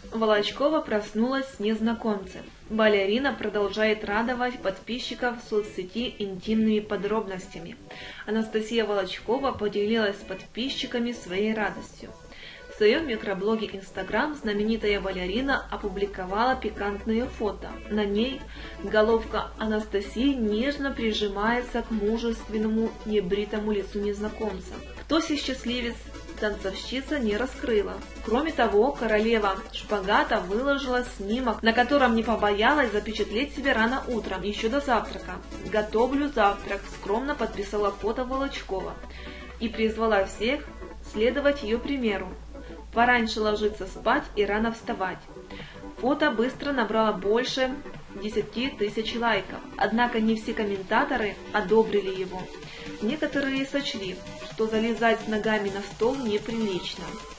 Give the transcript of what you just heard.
Волочкова проснулась с незнакомцем. Балерина продолжает радовать подписчиков в соцсети интимными подробностями. Анастасия Волочкова поделилась с подписчиками своей радостью. В своем микроблоге Instagram знаменитая балерина опубликовала пикантное фото. На ней головка Анастасии нежно прижимается к мужественному небритому лицу незнакомца. Кто сей счастливец, танцовщица не раскрыла. Кроме того, королева шпагата выложила снимок, на котором не побоялась запечатлеть себя рано утром, еще до завтрака. «Готовлю завтрак», скромно подписала фото Волочкова и призвала всех следовать ее примеру. Пораньше ложиться спать и рано вставать. Фото быстро набрало больше 10 тысяч лайков, однако не все комментаторы одобрили его. Некоторые сочли, что залезать с ногами на стол неприлично.